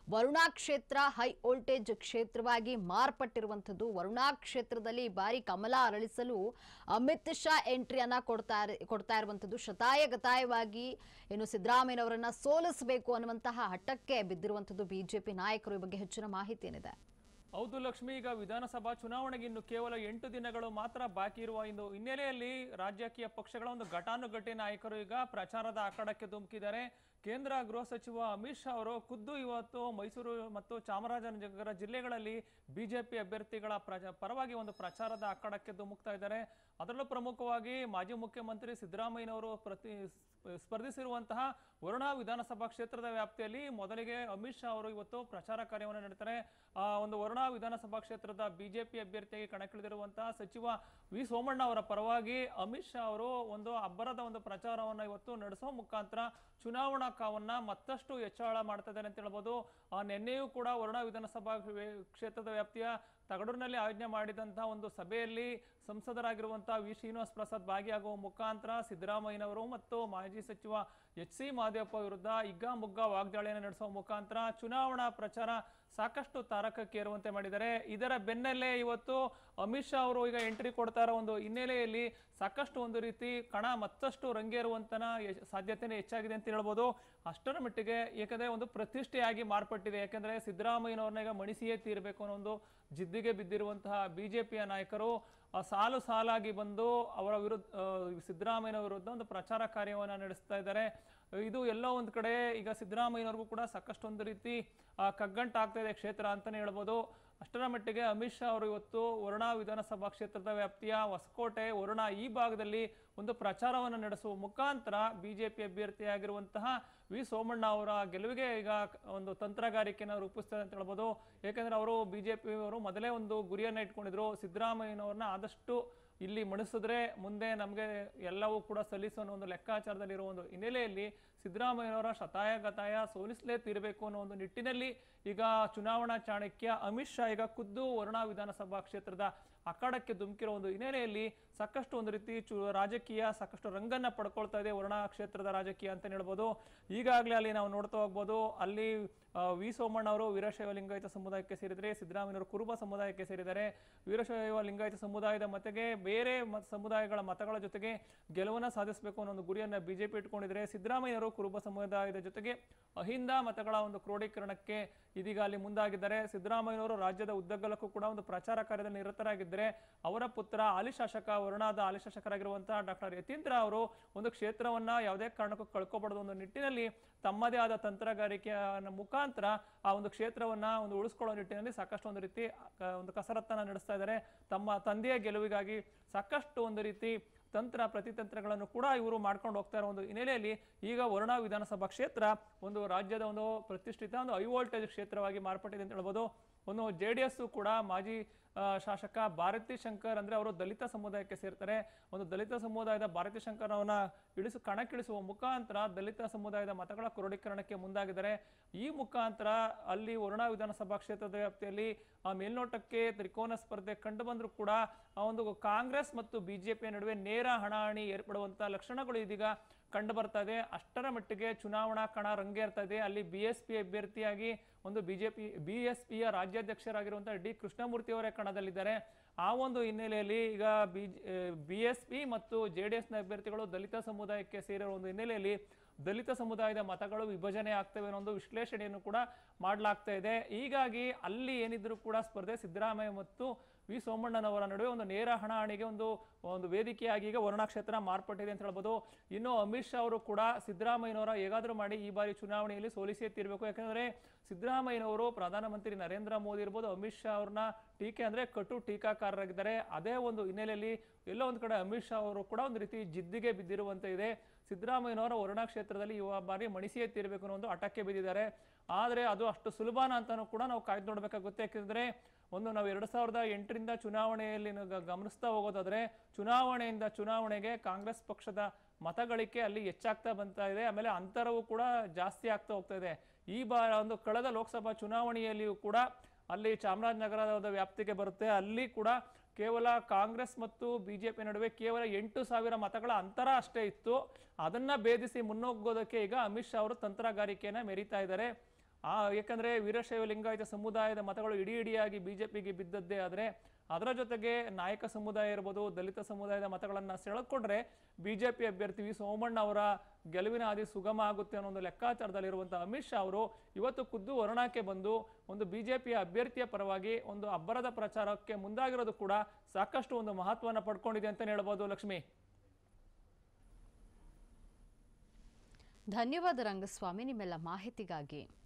ವರುಣಾ ಕ್ಷೇತ್ರ high voltage ಕ್ಷೇತ್ರವಾಗಿ ಮಾರ್ಪಟ್ಟಿರುವಂತದ್ದು. ವರುಣಾ ಕ್ಷೇತ್ರದಲ್ಲಿ ಈ ಬಾರಿ ಕಮಲ ಅರಳಿಸಲು ಅಮಿತ್ ಶಾ ಎಂಟ್ರಿಯನ್ನ ಕೊಡ್ತಾ ಇರುವಂತದ್ದು. ಶತಾಯಗತಾಯವಾಗಿ ಏನು ಸಿದ್ದರಾಮಯ್ಯನವರನ್ನ ಸೋಲಿಸಬೇಕು ಅನ್ನುವಂತಹ ಹಠಕ್ಕೆ ಬಿದ್ದಿರುವಂತದ್ದು ಬಿಜೆಪಿ ನಾಯಕರು. ಈ ಬಗ್ಗೆ ಹೆಚ್ಚಿನ ಮಾಹಿತಿ ಏನಿದೆ? ಹೌದು ಲಕ್ಷ್ಮಿ, ಈಗ ವಿಧಾನಸಭಾ ಚುನಾವಣೆಗೆ ಇನ್ನು ಕೇವಲ 8 ದಿನಗಳು ಮಾತ್ರ ಬಾಕಿ ಇರುವ ಹಿನ್ನೆಲೆಯಲ್ಲಿ ರಾಜಕೀಯ ಪಕ್ಷಗಳ ಒಂದು ಘಟಾನುಘಟಿ ನಾಯಕರು ಈಗ ಪ್ರಚಾರದ ಅಖಾಡಕ್ಕೆ ಧುಮುಕಿದ್ದಾರೆ. ಕೇಂದ್ರ ಗೃಹ ಸಚಿವ ಅಮಿತ್ ಶಾ ಅವರು ಖುದ್ದು ಇವತ್ತು ಮೈಸೂರು ಮತ್ತು ಚಾಮರಾಜನಗರ ಜಿಲ್ಲೆಗಳಲ್ಲಿ ಬಿಜೆಪಿ ಅಭ್ಯರ್ಥಿಗಳ ಪರವಾಗಿ ಒಂದು ಪ್ರಚಾರದ ಅಖಾಡಕ್ಕೆ ಧುಮುಕ್ತಾ ಇದ್ದಾರೆ. ಅದರಲ್ಲೂ ಪ್ರಮುಖವಾಗಿ ಮಾಜಿ ಮುಖ್ಯಮಂತ್ರಿ ಸಿದ್ದರಾಮಯ್ಯನವರು ಸ್ಪರ್ಧಿಸಿರುವಂತಹ ವರುಣಾ ವಿಧಾನಸಭಾ ಕ್ಷೇತ್ರದ ವ್ಯಾಪ್ತಿಯಲ್ಲಿ ಮೊದಲಿಗೆ ಅಮಿತ್ ಶಾ ಅವರು ಇವತ್ತು ಪ್ರಚಾರ ಕಾರ್ಯವನ್ನು ನಡೆಸ್ತಾರೆ. ಒಂದು ವರುಣಾ ವಿಧಾನಸಭಾ ಕ್ಷೇತ್ರದ ಬಿಜೆಪಿ ಅಭ್ಯರ್ಥಿಯಾಗಿ ಕಣಕ್ಕಿಳಿದಿರುವಂತಹ ಸಚಿವ ವಿ ಸೋಮಣ್ಣ ಅವರ ಪರವಾಗಿ ಅಮಿತ್ ಶಾ ಅವರು ಒಂದು ಅಬ್ಬರದ ಒಂದು ಪ್ರಚಾರವನ್ನು ಇವತ್ತು ನಡೆಸುವ ಮುಖಾಂತರ ಚುನಾವಣಾ ಕಾವನ್ನ ಮತ್ತಷ್ಟು ಹೆಚ್ಚಳ ಮಾಡ್ತಾ ಇದ್ದಾರೆ ಅಂತ ಹೇಳ್ಬೋದು. ನಿನ್ನೆಯೂ ಕೂಡ ವರುಣಾ ವಿಧಾನಸಭಾ ಕ್ಷೇತ್ರದ ವ್ಯಾಪ್ತಿಯ ತಗಡೂರಿನಲ್ಲಿ ಆಯೋಜನೆ ಮಾಡಿದಂತಹ ಒಂದು ಸಭೆಯಲ್ಲಿ ಸಂಸದರಾಗಿರುವಂತಹ ವಿ ಶ್ರೀನಿವಾಸ್ ಪ್ರಸಾದ್ ಭಾಗಿಯಾಗುವ ಮುಖಾಂತರ ಸಿದ್ದರಾಮಯ್ಯನವರು ಮತ್ತು ಮಾಜಿ ಸಚಿವ ಎಚ್ ಸಿ ಮಹದೇವಪ್ಪ ವಿರುದ್ಧ ಹಿಗ್ಗಾಮುಗ್ಗಾ ವಾಗ್ದಾಳಿಯನ್ನು ನಡೆಸುವ ಮುಖಾಂತರ ಚುನಾವಣಾ ಪ್ರಚಾರ ಸಾಕಷ್ಟು ತಾರಕಕ್ಕೇರುವಂತೆ ಮಾಡಿದ್ದಾರೆ. ಇದರ ಬೆನ್ನಲ್ಲೇ ಇವತ್ತು ಅಮಿತ್ ಶಾ ಅವರು ಈಗ ಎಂಟ್ರಿ ಕೊಡ್ತಾ ಇರೋ ಒಂದು ಹಿನ್ನೆಲೆಯಲ್ಲಿ ಸಾಕಷ್ಟು ಒಂದು ರೀತಿ ಕಣ ಮತ್ತಷ್ಟು ರಂಗೇರುವಂತನ ಸಾಧ್ಯತೆನೇ ಹೆಚ್ಚಾಗಿದೆ ಅಂತ ಹೇಳ್ಬೋದು. ಅಷ್ಟರ ಮಟ್ಟಿಗೆ ಯಾಕಂದ್ರೆ ಒಂದು ಪ್ರತಿಷ್ಠೆಯಾಗಿ ಮಾರ್ಪಟ್ಟಿದೆ. ಯಾಕಂದ್ರೆ ಸಿದ್ದರಾಮಯ್ಯನವ್ರನ್ನ ಈಗ ಮಣಿಸಿಯೇ ತೀರಬೇಕು ಅನ್ನೋ ಒಂದು ಜಿದ್ದಿಗೆ ಬಿದ್ದಿರುವಂತಹ ಬಿಜೆಪಿಯ ನಾಯಕರು ಸಾಲು ಸಾಲಾಗಿ ಬಂದು ಅವರ ವಿರುದ್ಧ ಸಿದ್ದರಾಮಯ್ಯನ ವಿರುದ್ಧ ಒಂದು ಪ್ರಚಾರ ಕಾರ್ಯವನ್ನು ನಡೆಸ್ತಾ ಇದ್ದಾರೆ. ಇದು ಎಲ್ಲೋ ಒಂದು ಕಡೆ ಈಗ ಸಿದ್ದರಾಮಯ್ಯನವ್ರಿಗೂ ಕೂಡ ಸಾಕಷ್ಟು ಒಂದು ರೀತಿ ಕಗ್ಗಂಟಾಗ್ತಾ ಇದೆ ಕ್ಷೇತ್ರ ಅಂತಾನೆ ಹೇಳ್ಬೋದು. ಅಷ್ಟರ ಮಟ್ಟಿಗೆ ಅಮಿತ್ ಶಾ ಅವರು ಇವತ್ತು ವರುಣಾ ವಿಧಾನಸಭಾ ಕ್ಷೇತ್ರದ ವ್ಯಾಪ್ತಿಯ ಹೊಸಕೋಟೆ, ವರುಣಾ ಈ ಭಾಗದಲ್ಲಿ ಒಂದು ಪ್ರಚಾರವನ್ನು ನಡೆಸುವ ಮುಖಾಂತರ ಬಿಜೆಪಿ ಅಭ್ಯರ್ಥಿಯಾಗಿರುವಂತಹ ವಿ ಸೋಮಣ್ಣ ಅವರ ಗೆಲುವಿಗೆ ಈಗ ಒಂದು ತಂತ್ರಗಾರಿಕೆಯನ್ನು ರೂಪಿಸ್ತಾರೆ ಅಂತ ಹೇಳ್ಬೋದು. ಯಾಕಂದ್ರೆ ಅವರು ಬಿಜೆಪಿ ಅವರು ಮೊದಲೇ ಒಂದು ಗುರಿಯನ್ನು ಇಟ್ಕೊಂಡಿದ್ರು, ಸಿದ್ದರಾಮಯ್ಯನವ್ರನ್ನ ಆದಷ್ಟು ಇಲ್ಲಿ ಮಣಿಸಿದ್ರೆ ಮುಂದೆ ನಮಗೆ ಎಲ್ಲವೂ ಕೂಡ ಸಲ್ಲಿಸೋ ಒಂದು ಲೆಕ್ಕಾಚಾರದಲ್ಲಿರುವ ಒಂದು ಹಿನ್ನೆಲೆಯಲ್ಲಿ ಸಿದ್ದರಾಮಯ್ಯನವರ ಶತಾಯಗತಾಯ ಸೋಲಿಸಲೇ ತೀರಬೇಕು ಅನ್ನೋ ಒಂದು ನಿಟ್ಟಿನಲ್ಲಿ ಈಗ ಚುನಾವಣಾ ಚಾಣಕ್ಯ ಅಮಿತ್ ಶಾ ಈಗ ಖುದ್ದು ವರುಣಾ ವಿಧಾನಸಭಾ ಕ್ಷೇತ್ರದ ಅಖಾಡಕ್ಕೆ ಧುಮುಕಿರೋ ಒಂದು ಹಿನ್ನೆಲೆಯಲ್ಲಿ ಸಾಕಷ್ಟು ಒಂದು ರೀತಿ ರಾಜಕೀಯ ಸಾಕಷ್ಟು ರಂಗನ್ನ ಪಡ್ಕೊಳ್ತಾ ಇದೆ ವರುಣಾ ಕ್ಷೇತ್ರದ ರಾಜಕೀಯ ಅಂತ ಹೇಳ್ಬೋದು. ಈಗಾಗಲೇ ಅಲ್ಲಿ ನಾವು ನೋಡ್ತಾ ಹೋಗ್ಬೋದು, ಅಲ್ಲಿ ವಿ ಸೋಮಣ್ಣ ಅವರು ವೀರಶೈವ ಲಿಂಗಾಯತ ಸಮುದಾಯಕ್ಕೆ ಸೇರಿದರೆ, ಸಿದ್ದರಾಮಯ್ಯವರು ಕುರುಬ ಸಮುದಾಯಕ್ಕೆ ಸೇರಿದ್ದಾರೆ. ವೀರಶೈವ ಲಿಂಗಾಯತ ಸಮುದಾಯದ ಮತೆಗೆ ಬೇರೆ ಸಮುದಾಯಗಳ ಮತಗಳ ಜೊತೆಗೆ ಗೆಲುವನ್ನ ಸಾಧಿಸಬೇಕು ಅನ್ನೋ ಒಂದು ಗುರಿಯನ್ನ ಬಿಜೆಪಿ ಇಟ್ಕೊಂಡಿದ್ದಾರೆ. ಸಿದ್ದರಾಮಯ್ಯವರು ಕುರುಬ ಸಮುದಾಯದ ಜೊತೆಗೆ ಅಹಿಂದ ಮತಗಳ ಒಂದು ಕ್ರೋಢೀಕರಣಕ್ಕೆ ಇದೀಗ ಅಲ್ಲಿ ಮುಂದಾಗಿದ್ದಾರೆ. ಸಿದ್ದರಾಮಯ್ಯನವರು ರಾಜ್ಯದ ಉದ್ದಗಲಕ್ಕೂ ಕೂಡ ಒಂದು ಪ್ರಚಾರ ಕಾರ್ಯದಲ್ಲಿ ನಿರತರಾಗಿದ್ದರೆ ಅವರ ಪುತ್ರ ಹಾಲಿ ಶಾಸಕ ವರುಣಾದ ಹಾಲಿ ಶಾಸಕರಾಗಿರುವಂತಹ ಡಾಕ್ಟರ್ ಯತೀಂದ್ರ ಅವರು ಒಂದು ಕ್ಷೇತ್ರವನ್ನ ಯಾವುದೇ ಕಾರಣಕ್ಕೂ ಕಳ್ಕೊಬಾರದು ಒಂದು ನಿಟ್ಟಿನಲ್ಲಿ ತಮ್ಮದೇ ಆದ ತಂತ್ರಗಾರಿಕೆಯ ಮುಖಾಂತರ ಆ ಒಂದು ಕ್ಷೇತ್ರವನ್ನ ಒಂದು ಉಳಿಸ್ಕೊಳ್ಳೋ ನಿಟ್ಟಿನಲ್ಲಿ ಸಾಕಷ್ಟು ಒಂದು ರೀತಿ ಒಂದು ಕಸರತ್ತನ್ನ ನಡೆಸ್ತಾ ಇದ್ದಾರೆ. ತಮ್ಮ ತಂದೆಯ ಗೆಲುವಿಗಾಗಿ ಸಾಕಷ್ಟು ಒಂದು ರೀತಿ ಪ್ರತಿತಂತ್ರಗಳನ್ನು ಕೂಡ ಇವರು ಮಾಡ್ಕೊಂಡು ಹೋಗ್ತಾ ಇರೋ ಒಂದು ಹಿನ್ನೆಲೆಯಲ್ಲಿ ಈಗ ವರುಣಾ ವಿಧಾನಸಭಾ ಕ್ಷೇತ್ರ ಒಂದು ರಾಜ್ಯದ ಒಂದು ಪ್ರತಿಷ್ಠಿತ ಒಂದು ಹೈ ವೋಲ್ಟೇಜ್ ಕ್ಷೇತ್ರವಾಗಿ ಮಾರ್ಪಟ್ಟಿದೆ ಅಂತ ಹೇಳ್ಬೋದು. ಒಂದು JDS ಕೂಡ ಮಾಜಿ ಶಾಸಕ ಭಾರತಿ ಶಂಕರ್ ಅಂದ್ರೆ ಅವರು ದಲಿತ ಸಮುದಾಯಕ್ಕೆ ಸೇರ್ತಾರೆ. ಒಂದು ದಲಿತ ಸಮುದಾಯದ ಭಾರತಿ ಶಂಕರ್ ಅವನ್ನ ಕಣಕ್ಕಿಳಿಸುವ ಮುಖಾಂತರ ದಲಿತ ಸಮುದಾಯದ ಮತಗಳ ಕ್ರೋಢೀಕರಣಕ್ಕೆ ಮುಂದಾಗಿದ್ದಾರೆ. ಈ ಮುಖಾಂತರ ಅಲ್ಲಿ ವರುಣಾ ವಿಧಾನಸಭಾ ಕ್ಷೇತ್ರದ ವ್ಯಾಪ್ತಿಯಲ್ಲಿ ಮೇಲ್ನೋಟಕ್ಕೆ ತ್ರಿಕೋನ ಸ್ಪರ್ಧೆ ಕಂಡು ಬಂದರೂ ಕೂಡ ಒಂದು ಕಾಂಗ್ರೆಸ್ ಮತ್ತು ಬಿಜೆಪಿ ನಡುವೆ ನೇರ ಹಣಾಹಣಿ ಏರ್ಪಡುವಂತಹ ಲಕ್ಷಣಗಳು ಇದೀಗ ಕಂಡು ಬರ್ತಾ ಇದೆ. ಅಷ್ಟರ ಮಟ್ಟಿಗೆ ಚುನಾವಣಾ ಕಣ ರಂಗೇರ್ತಾ ಇದೆ. ಅಲ್ಲಿ BSP ಅಭ್ಯರ್ಥಿಯಾಗಿ ಒಂದು BSPಯ ರಾಜ್ಯಾಧ್ಯಕ್ಷರಾಗಿರುವಂತಹ ಡಿ ಕೃಷ್ಣಮೂರ್ತಿ ಅವರೇ ಕಣದಲ್ಲಿದ್ದಾರೆ. ಆ ಒಂದು ಹಿನ್ನೆಲೆಯಲ್ಲಿ ಈಗ BSP ಮತ್ತು JDS ನ ಅಭ್ಯರ್ಥಿಗಳು ದಲಿತ ಸಮುದಾಯಕ್ಕೆ ಸೇರಿರುವ ಒಂದು ಹಿನ್ನೆಲೆಯಲ್ಲಿ ದಲಿತ ಸಮುದಾಯದ ಮತಗಳು ವಿಭಜನೆ ಆಗ್ತವೆ ಅನ್ನೋ ಒಂದು ವಿಶ್ಲೇಷಣೆಯನ್ನು ಕೂಡ ಮಾಡಲಾಗ್ತಾ ಇದೆ. ಹೀಗಾಗಿ ಅಲ್ಲಿ ಏನಿದ್ರು ಕೂಡ ಸ್ಪರ್ಧೆ ಸಿದ್ದರಾಮಯ್ಯ ಮತ್ತು ವಿ ಸೋಮಣ್ಣನವರ ನಡುವೆ ಒಂದು ನೇರ ಹಣಾಹಣಿಗೆ ಒಂದು ವೇದಿಕೆಯಾಗಿ ಈಗ ವರುಣಾ ಕ್ಷೇತ್ರ ಮಾರ್ಪಟ್ಟಿದೆ ಅಂತ ಹೇಳ್ಬೋದು. ಇನ್ನು ಅಮಿತ್ ಶಾ ಅವರು ಕೂಡ ಸಿದ್ದರಾಮಯ್ಯನವರ ಹೇಗಾದ್ರೂ ಮಾಡಿ ಈ ಬಾರಿ ಚುನಾವಣೆಯಲ್ಲಿ ಸೋಲಿಸೇ ತೀರಬೇಕು. ಯಾಕಂದ್ರೆ ಸಿದ್ದರಾಮಯ್ಯನವರು ಪ್ರಧಾನಮಂತ್ರಿ ನರೇಂದ್ರ ಮೋದಿ ಇರ್ಬೋದು, ಅಮಿತ್ ಶಾ ಅವ್ರನ್ನ ಟೀಕೆ ಅಂದ್ರೆ ಕಟು ಟೀಕಾಕಾರರಾಗಿದ್ದಾರೆ. ಅದೇ ಒಂದು ಹಿನ್ನೆಲೆಯಲ್ಲಿ ಎಲ್ಲೋ ಒಂದು ಕಡೆ ಅಮಿತ್ ಶಾ ಅವರು ಕೂಡ ಒಂದು ರೀತಿ ಜಿದ್ದಿಗೆ ಬಿದ್ದಿರುವಂತ ಇದೆ. ಸಿದ್ದರಾಮಯ್ಯನವರ ವರುಣಾ ಕ್ಷೇತ್ರದಲ್ಲಿ ಈ ಬಾರಿ ಮಣಿಸಿಯೇ ತೀರಬೇಕು ಅನ್ನೋ ಒಂದು ಹಠಕ್ಕೆ ಬಿದ್ದಿದ್ದಾರೆ. ಆದ್ರೆ ಅದು ಅಷ್ಟು ಸುಲಭನ ಅಂತಾನೂ ಕೂಡ ನಾವು ಕಾಯ್ದು ನೋಡ್ಬೇಕಾಗುತ್ತೆ. ಯಾಕೆಂದ್ರೆ ನಾವು 2008ರಿಂದ ಚುನಾವಣೆಯಲ್ಲಿ ಗಮನಿಸ್ತಾ ಹೋಗೋದಾದ್ರೆ ಚುನಾವಣೆಯಿಂದ ಚುನಾವಣೆಗೆ ಕಾಂಗ್ರೆಸ್ ಪಕ್ಷದ ಮತಗಳಿಕೆ ಅಲ್ಲಿ ಹೆಚ್ಚಾಗ್ತಾ ಬಂತಾ ಇದೆ. ಆಮೇಲೆ ಅಂತರವೂ ಕೂಡ ಜಾಸ್ತಿ ಆಗ್ತಾ ಹೋಗ್ತಾ ಇದೆ. ಈ ಬಾರಿ ಒಂದು ಕಳೆದ ಲೋಕಸಭಾ ಚುನಾವಣೆಯಲ್ಲಿಯೂ ಕೂಡ ಅಲ್ಲಿ ಚಾಮರಾಜನಗರದ ವ್ಯಾಪ್ತಿಗೆ ಬರುತ್ತೆ. ಅಲ್ಲಿ ಕೂಡ ಕೇವಲ ಕಾಂಗ್ರೆಸ್ ಮತ್ತು ಬಿಜೆಪಿ ನಡುವೆ ಕೇವಲ 8,000 ಮತಗಳ ಅಂತರ ಅಷ್ಟೇ ಇತ್ತು. ಅದನ್ನ ಭೇದಿಸಿ ಮುನ್ನೋಗೋದಕ್ಕೆ ಈಗ ಅಮಿತ್ ಶಾ ಅವರು ತಂತ್ರಗಾರಿಕೆಯನ್ನ ಮೆರಿತಾ ಇದ್ದಾರೆ. ಯಾಕಂದ್ರೆ ವೀರಶೈವ ಲಿಂಗಾಯತ ಸಮುದಾಯದ ಮತಗಳು ಇಡಿಯಾಗಿ ಬಿಜೆಪಿಗೆ ಬಿದ್ದದ್ದೇ ಆದ್ರೆ ಅದರ ಜೊತೆಗೆ ನಾಯಕ ಸಮುದಾಯ ಇರ್ಬೋದು, ದಲಿತ ಸಮುದಾಯದ ಮತಗಳನ್ನ ಸೆಳೆಕೊಂಡ್ರೆ ಬಿಜೆಪಿ ಅಭ್ಯರ್ಥಿ ವಿ ಸೋಮಣ್ಣ ಅವರ ಗೆಲುವಿನ ಹಾದಿ ಸುಗಮ ಆಗುತ್ತೆ ಅನ್ನೋ ಒಂದು ಲೆಕ್ಕಾಚಾರದಲ್ಲಿರುವಂತಹ ಅಮಿತ್ ಶಾ ಅವರು ಇವತ್ತು ಖುದ್ದು ವರುಣಾಕ್ಕೆ ಬಂದು ಒಂದು ಬಿಜೆಪಿಯ ಅಭ್ಯರ್ಥಿಯ ಪರವಾಗಿ ಒಂದು ಅಬ್ಬರದ ಪ್ರಚಾರಕ್ಕೆ ಮುಂದಾಗಿರೋದು ಕೂಡ ಸಾಕಷ್ಟು ಒಂದು ಮಹತ್ವವನ್ನು ಪಡ್ಕೊಂಡಿದೆ ಅಂತಾನೆ ಹೇಳ್ಬೋದು. ಲಕ್ಷ್ಮಿ, ಧನ್ಯವಾದ ರಂಗಸ್ವಾಮಿ ನಿಮ್ಮೆಲ್ಲ ಮಾಹಿತಿಗಾಗಿ.